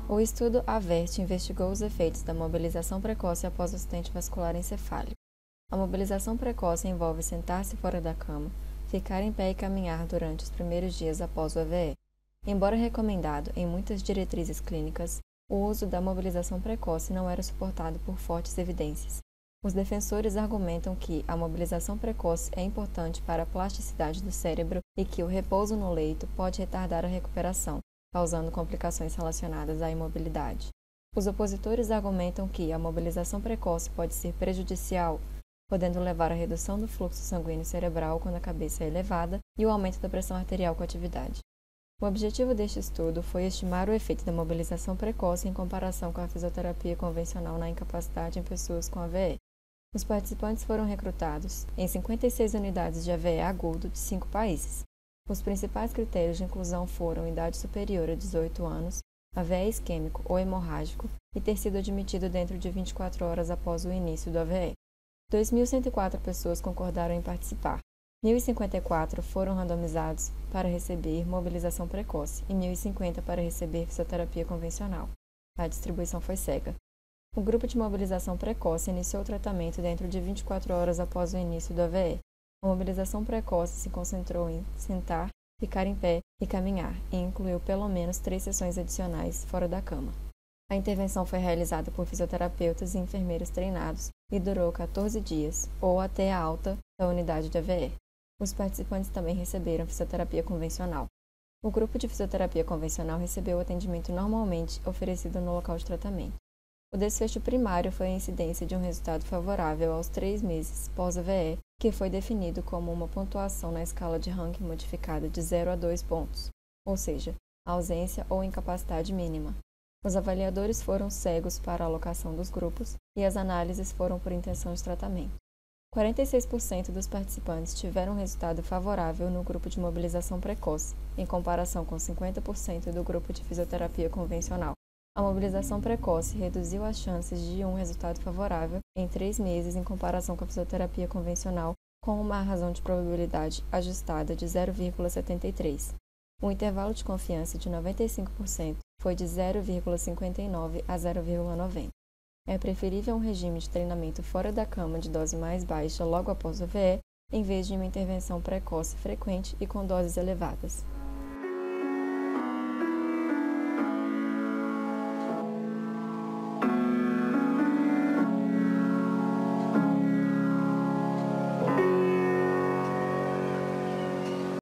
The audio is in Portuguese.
O estudo AVERT investigou os efeitos da mobilização precoce após o acidente vascular encefálico. A mobilização precoce envolve sentar-se fora da cama, ficar em pé e caminhar durante os primeiros dias após o AVE. Embora recomendado em muitas diretrizes clínicas, o uso da mobilização precoce não era suportado por fortes evidências. Os defensores argumentam que a mobilização precoce é importante para a plasticidade do cérebro e que o repouso no leito pode retardar a recuperação, causando complicações relacionadas à imobilidade. Os opositores argumentam que a mobilização precoce pode ser prejudicial, podendo levar à redução do fluxo sanguíneo cerebral quando a cabeça é elevada e o aumento da pressão arterial com a atividade. O objetivo deste estudo foi estimar o efeito da mobilização precoce em comparação com a fisioterapia convencional na incapacidade em pessoas com AVE. Os participantes foram recrutados em 56 unidades de AVE agudo de 5 países. Os principais critérios de inclusão foram idade superior a 18 anos, AVE isquêmico ou hemorrágico e ter sido admitido dentro de 24 horas após o início do AVE. 2.104 pessoas concordaram em participar. 1.054 foram randomizados para receber mobilização precoce e 1.050 para receber fisioterapia convencional. A distribuição foi cega. O grupo de mobilização precoce iniciou o tratamento dentro de 24 horas após o início do AVE. A mobilização precoce se concentrou em sentar, ficar em pé e caminhar, e incluiu pelo menos 3 sessões adicionais fora da cama. A intervenção foi realizada por fisioterapeutas e enfermeiros treinados e durou 14 dias, ou até a alta da unidade de AVE. Os participantes também receberam fisioterapia convencional. O grupo de fisioterapia convencional recebeu o atendimento normalmente oferecido no local de tratamento. O desfecho primário foi a incidência de um resultado favorável aos 3 meses pós-AVE, que foi definido como uma pontuação na escala de Rankin modificada de 0 a 2 pontos, ou seja, ausência ou incapacidade mínima. Os avaliadores foram cegos para a alocação dos grupos e as análises foram por intenção de tratamento. 46% dos participantes tiveram resultado favorável no grupo de mobilização precoce, em comparação com 50% do grupo de fisioterapia convencional. A mobilização precoce reduziu as chances de um resultado favorável em 3 meses em comparação com a fisioterapia convencional, com uma razão de probabilidade ajustada de 0,73. O intervalo de confiança de 95% foi de 0,59 a 0,90. É preferível um regime de treinamento fora da cama de dose mais baixa logo após o AVE, em vez de uma intervenção precoce frequente e com doses elevadas.